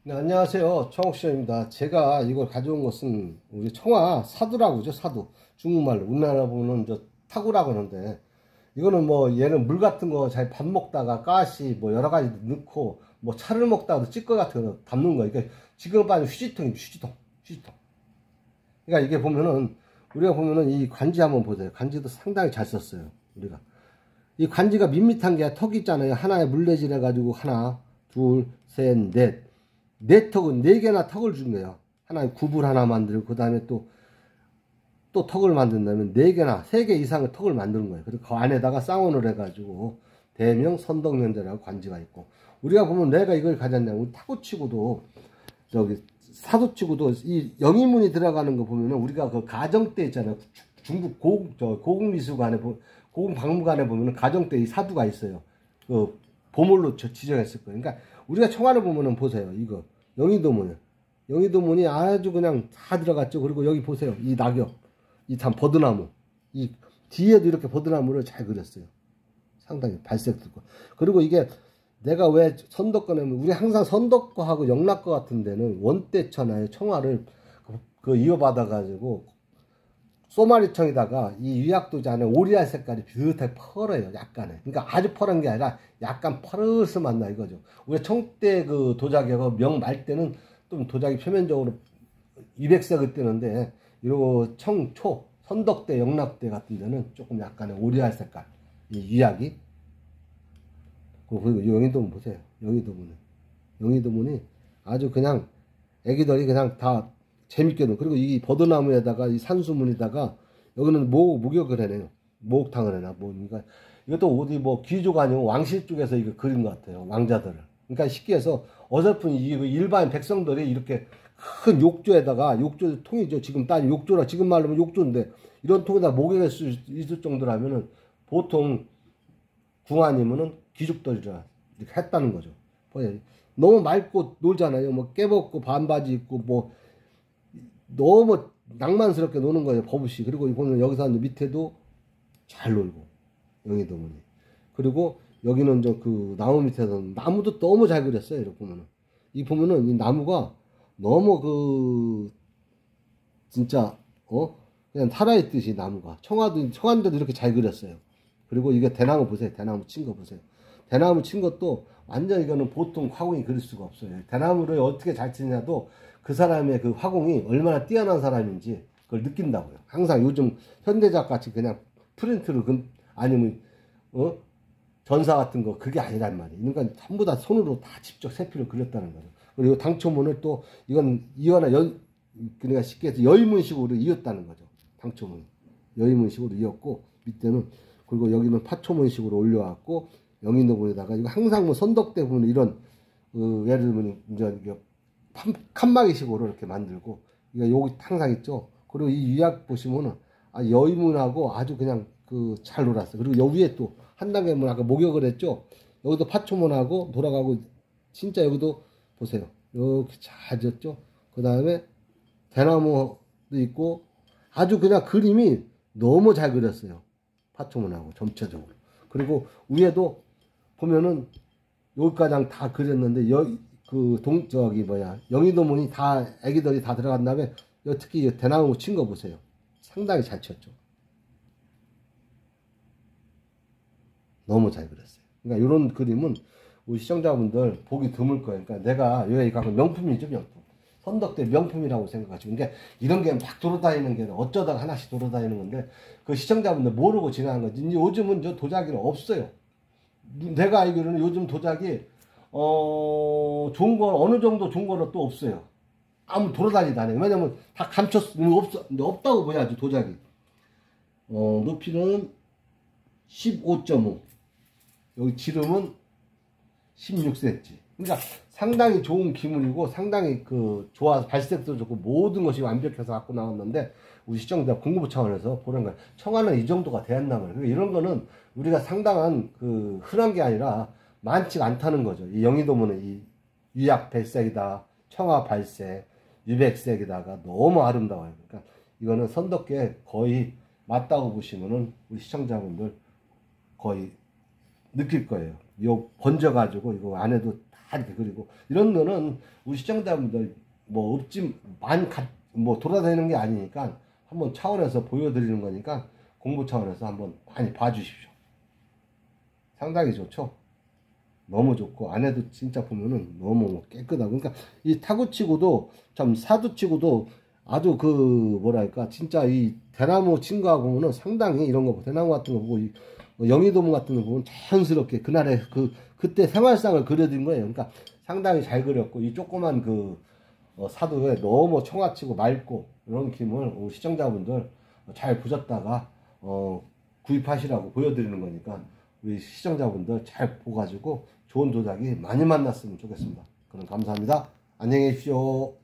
네, 안녕하세요. 청옥시장입니다. 제가 이걸 가져온 것은 우리 청아 사두라고 그러죠. 사두. 중국말로. 우리나라 보면 저 타구라고 하는데, 이거는 뭐 얘는 물 같은 거 잘 밥 먹다가 가시 뭐 여러 가지 넣고 뭐 차를 먹다가도 찌꺼기 같은 거 담는 거. 그러니까 지금 빠진 휴지통입니다. 휴지통. 그러니까 이게 보면은 우리가 보면은 이 관지 한번 보세요. 관지도 상당히 잘 썼어요. 우리가 이 관지가 밋밋한 게 턱 있잖아요. 하나에 물레질 해가지고 하나, 둘, 셋, 네 턱은 네 개나 턱을 준 거예요. 하나에 굽을 하나 만들고 그 다음에 또 턱을 만든다면 네 개나 세 개 이상의 턱을 만드는 거예요. 그리고 그 안에다가 쌍원을 해가지고 대명 선덕면제라고 관지가 있고, 우리가 보면 내가 이걸 가졌냐면 타구치고도 저기 사도치고도 이 영인문이 들어가는 거 보면은 우리가 그 가정대 있잖아요. 중국 고궁미술관에 고궁박물관에 보면은 가정대 이 사두가 있어요. 그 보물로 지정했을 거예요. 그러니까 우리가 청와를 보면은 보세요. 이거 영희도문이 아주 그냥 다 들어갔죠. 그리고 여기 보세요. 이 낙엽, 이 참 버드나무, 이 뒤에도 이렇게 버드나무를 잘 그렸어요. 상당히 발색도 있고. 그리고 이게 내가 왜 선덕거냐면 우리 항상 선덕거하고 영락거 같은 데는 원대천하에 청화를 이어받아 가지고 소마리청에다가 이 유약도지 안에 오리알 색깔이 비슷하게 펄어요. 약간의. 그러니까 아주 펄은 게 아니라 약간 펄스만 나 이거죠. 우리가 청대 그 도자기하고 명말 때는 좀 도자기 표면적으로 200색을 뜨는데, 이러고 청초 선덕대 영락대 같은 데는 조금 약간의 오리알 색깔 이 유약이. 그리고 영희도문 보세요. 영희도문이 아주 그냥 애기들이 그냥 다 재밌게 놀. 그리고 이 버드나무에다가 이 산수문에다가 여기는 목욕을 해내요. 목욕탕을 해놔. 그러니까 이것도 어디 뭐 귀족 아니면 왕실 쪽에서 이거 그린 것 같아요. 왕자들을. 그러니까 쉽게 해서 어설픈 일반 백성들이 이렇게 큰 욕조에다가, 욕조 통이죠. 지금 딱 욕조라, 지금 말로 하면 욕조인데 이런 통에다 목욕할 수 있을 정도라면은 보통 궁아니면은 귀족들이라 이렇게 했다는 거죠. 너무 맑고 놀잖아요. 뭐 깨벗고 반바지 입고 뭐 너무 낭만스럽게 노는 거예요. 버붓이. 그리고 보면 여기서 밑에도 잘 놀고 영희도문이. 그리고 여기는 저 그 나무 밑에서 나무도 너무 잘 그렸어요. 이렇게 보면은 이 나무가 너무 진짜 그냥 살아있듯이 나무가 청와인데도 이렇게 잘 그렸어요. 그리고 이게 대나무 보세요. 대나무 친 거 보세요. 대나무 친 것도 완전 이거는 보통 화공이 그릴 수가 없어요. 대나무를 어떻게 잘 치냐도 그 사람의 그 화공이 얼마나 뛰어난 사람인지 그걸 느낀다고요. 항상 요즘 현대작 같이 그냥 프린트로 아니면 전사 같은 거 그게 아니란 말이에요. 그러니까 전부 다 손으로 다 직접 세피로 그렸다는 거죠. 그리고 당초문을 또 이건 이거나 그러니까 쉽게 해서 여의문식으로 이었다는 거죠. 당초문 여의문식으로 이었고, 밑에는 그리고 여기는 파초문식으로 올려왔고, 영인도문에다가 이거 항상 뭐 선덕대 보면 이런 예를 들면 이제 칸막이식으로 이렇게 만들고, 이거 여기 항상 있죠. 그리고 이 유약 보시면은 여의문하고 아주 그냥 잘 놀았어요. 그리고 여기 위에 또 한 단계문 아까 목욕을 했죠. 여기도 파초문하고 돌아가고, 진짜 여기도 보세요. 이렇게 잘 졌죠. 그 다음에 대나무도 있고 아주 그냥 그림이 너무 잘 그렸어요. 파초문하고 전체적으로. 그리고 위에도 보면은 여기까지 다 그렸는데 영희도문이 다 애기들이 다 들어간 다음에 특히 대나무 친 거 보세요. 상당히 잘 쳤죠. 너무 잘 그렸어요. 그러니까 이런 그림은 우리 시청자분들 보기 드물 거예요. 그러니까 내가 이거 명품이죠, 명품. 선덕대 명품이라고 생각하시고, 그러니까 이런 게 막 돌아다니는 게 어쩌다가 하나씩 돌아다니는 건데 그 시청자분들 모르고 지나간 거지. 이제 요즘은 저 도자기는 없어요. 내가 알기로는 요즘 도자기 좋은 거 어느 정도 좋은 거는 또 없어요. 아무 돌아다니도 안 해요. 왜냐면 다 없다고 보야지 도자기. 높이는 15.5, 여기 지름은 16cm. 그러니까 상당히 좋은 기물이고 상당히 좋아서 발색도 좋고 모든 것이 완벽해서 갖고 나왔는데, 우리 시청자 공부 차원에서 보는 거예요. 청아는 이 정도가 되었나 말이에요. 이런 거는 우리가 상당한 흔한 게 아니라 많지가 않다는 거죠. 이 영희도문의 이 유약 발색이다, 청아 발색, 유백색에다가 너무 아름다워요. 그러니까 이거는 선덕계 거의 맞다고 보시면은 우리 시청자분들 거의 느낄 거예요. 이거 번져가지고 이거 안에도 다 다 이렇게 그리고 이런 거는 우리 시청자분들 뭐 없지 뭐 돌아다니는 게 아니니까 한번 차원에서 보여드리는 거니까 공부 차원에서 한번 많이 봐주십시오. 상당히 좋죠. 너무 좋고 안에도 진짜 보면은 너무 깨끗하고 그러니까 이 타구치고도 참 사두치고도 아주 그 뭐랄까 진짜 이 대나무 친 거하고 보면은 상당히 이런 거 대나무 같은 거 보고 이 영희도문 같은 거 보면 자연스럽게 그날의 그때 생활상을 그려진 거예요. 그러니까 상당히 잘 그렸고 이 조그만 그 사도에 너무 청아치고 맑고 이런 김을 우리 시청자분들 잘 보셨다가 구입하시라고 보여드리는 거니까 우리 시청자분들 잘 보가지고 좋은 도자기 많이 만났으면 좋겠습니다. 그럼 감사합니다. 안녕히 계십시오.